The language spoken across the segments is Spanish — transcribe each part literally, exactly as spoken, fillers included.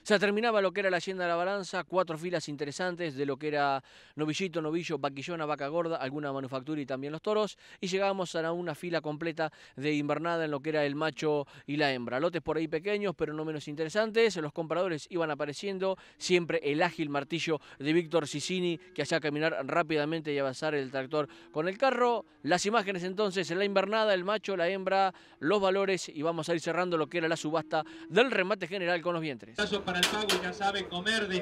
Se terminaba lo que era la Hacienda de la Balanza, cuatro filas interesantes de lo que era novillito, novillo, vaquillona, vaca gorda, alguna manufactura y también los toros. Y llegábamos a una fila completa de invernada en lo que era el macho y la hembra. Lotes por ahí pequeños, pero no menos interesantes. Los compradores iban apareciendo, siempre el ágil martillo de Víctor Sicini, que hacía caminar rápidamente y avanzar el tractor con el carro. Las imágenes entonces en la invernada, el macho, la hembra, los valores, y vamos a ir cerrando lo que era la subasta del remate general con los vientres. Para el pago ya sabe comer des...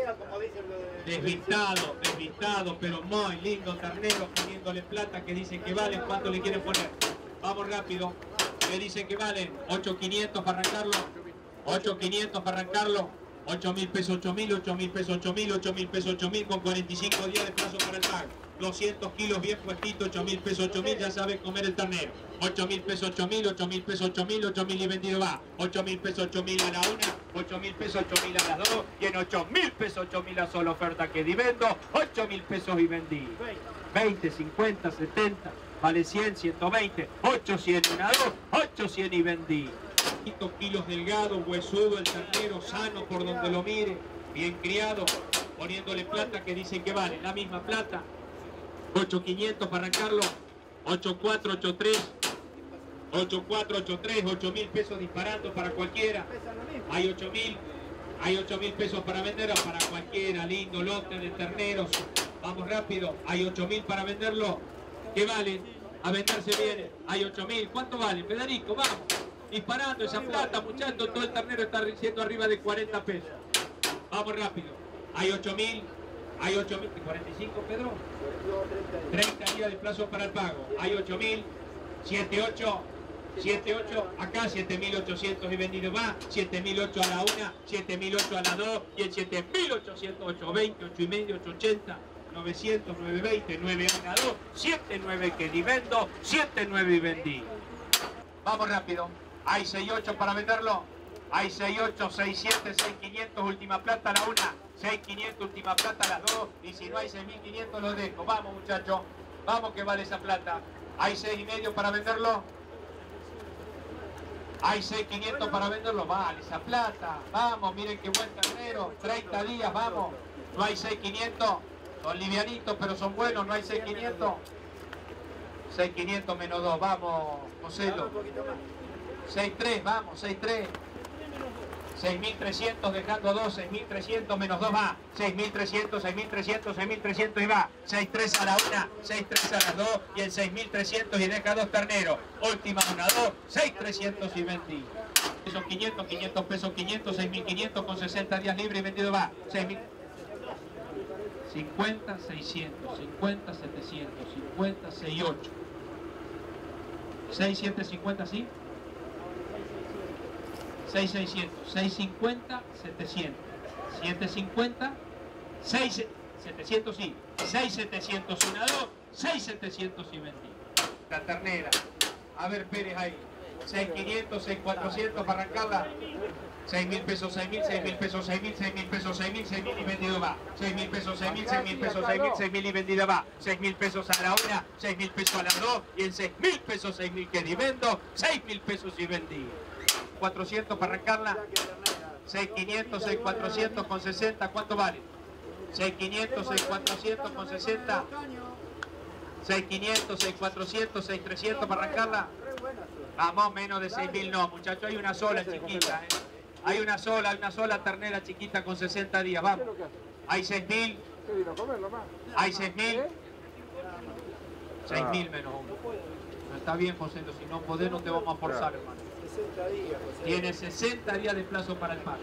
desvistado, desvistado, pero muy lindo ternero, poniéndole plata que dicen que valen. ¿Cuánto le quieren poner? Vamos rápido, le dicen que valen ocho mil quinientos para arrancarlo, ocho mil quinientos para arrancarlo, ocho mil pesos, ocho mil, ocho mil pesos, ocho mil, ocho mil pesos, ocho mil con cuarenta y cinco días de plazo para el pago. doscientos kilos bien puestito, ocho mil pesos, ocho mil, ya sabe comer el ternero. ocho mil pesos, ocho mil, ocho mil pesos, ocho mil, ocho mil y vendido va. ocho mil pesos, ocho mil a la una, ocho mil pesos, ocho mil a las dos, y en ocho mil pesos, ocho mil a sola oferta que di vendo, ocho mil pesos y vendí. veinte, cincuenta, setenta, vale cien, ciento veinte, ocho cien una, dos, ocho cien y vendí. Kilos delgado, huesudo, el ternero sano por donde lo mire, bien criado, poniéndole plata que dicen que vale, la misma plata. ocho mil quinientos para arrancarlo, ocho mil cuatrocientos ochenta y tres, ocho mil cuatrocientos ochenta y tres, ocho mil pesos disparando para cualquiera. Hay ocho mil, hay ocho mil pesos para vender para cualquiera, lindo lote de terneros. Vamos rápido, hay ocho mil para venderlo. ¿Qué valen? A venderse viene, hay ocho mil. ¿Cuánto vale? Federico, vamos. Disparando esa plata, muchachos, todo el ternero está siendo arriba de cuarenta pesos. Vamos rápido, hay ocho mil. Hay ocho mil, cuarenta y cinco, Pedro. treinta días de plazo para el pago. Hay ocho mil, siete, ocho, siete, ocho, acá siete mil ochocientos y vendido va. siete mil ocho a la una, siete mil ocho a la dos y el siete mil ochocientos, ocho veinte, ocho y medio, ocho ochenta, novecientos, nueve veinte, nueve a la dos, siete nueve que di vendo, siete nueve y vendí. Vamos rápido. Hay seis ocho para venderlo. Hay seis ocho, seis siete, seis quinientos, última plata a la una. seis quinientos, última plata a las dos, y si no hay seis mil quinientos lo dejo. Vamos muchachos, vamos que vale esa plata. Hay seis y medio para venderlo. Hay seis mil quinientos para venderlo, vale esa plata. Vamos, miren qué buen ternero, treinta días, vamos. No hay seis mil quinientos, son livianitos pero son buenos, no hay seis mil quinientos. seis mil quinientos menos dos, vamos, Joselo. seis mil tres, vamos, seis mil tres. seis mil trescientos dejando dos, seis mil trescientos menos dos va, seis mil trescientos, seis mil trescientos, seis mil trescientos y va, seis mil tres a la una, seis mil tres a las dos y el seis mil trescientos y deja dos terneros, última una, dos, seis mil trescientos y vendí. Esos quinientos, quinientos pesos, quinientos, seis mil quinientos con sesenta días libre y vendido va, seis mil. cincuenta, seiscientos, cincuenta, setecientos, cincuenta, sesenta y ocho. seis, siete, cincuenta, ¿sí? seis mil seiscientos, seis mil cincuenta, setecientos, siete mil cincuenta, seis mil setecientos, sí, seis mil setecientos una, dos, seis mil setecientos y vendí. La ternera, a ver Pérez ahí, seis mil quinientos, seis mil cuatrocientos para arrancarla, seis mil pesos, seis mil, seis mil pesos, seis mil, seis mil pesos, seis mil, seis mil y vendido va, seis mil pesos, seis mil, seis mil pesos, seis mil, seis mil y vendida va, seis mil pesos a la una, seis mil pesos a la dos y en seis mil pesos, seis mil que di vendo, seis mil pesos y vendí. cuatrocientos para arrancarla, seis mil quinientos, seis mil cuatrocientos con sesenta, ¿cuánto vale? seis mil quinientos, seis mil cuatrocientos con sesenta, seis mil quinientos, seis mil cuatrocientos, seis mil trescientos para arrancarla. Vamos, menos de seis mil no, muchachos, hay una sola chiquita, ¿eh? Hay una sola, hay una sola ternera chiquita con sesenta días, vamos. Hay seis mil, hay seis mil, seis mil menos uno. Está bien, José, si no podés no te vamos a forzar, hermano. Tiene sesenta días de plazo para el pago.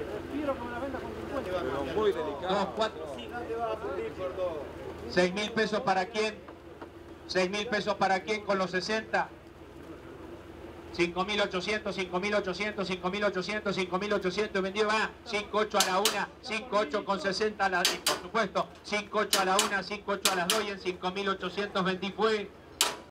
Muy delicado. Dos, cuatro. seis mil pesos para quién. seis mil pesos para quién con los sesenta. cinco mil ochocientos, cinco mil ochocientos, cinco mil ochocientos, cinco mil ochocientos vendido va. cinco ocho a la una, cinco ocho con sesenta a la, por supuesto. cinco ocho a la una, cinco ocho a las dos y en cinco mil ochocientos vendí fue.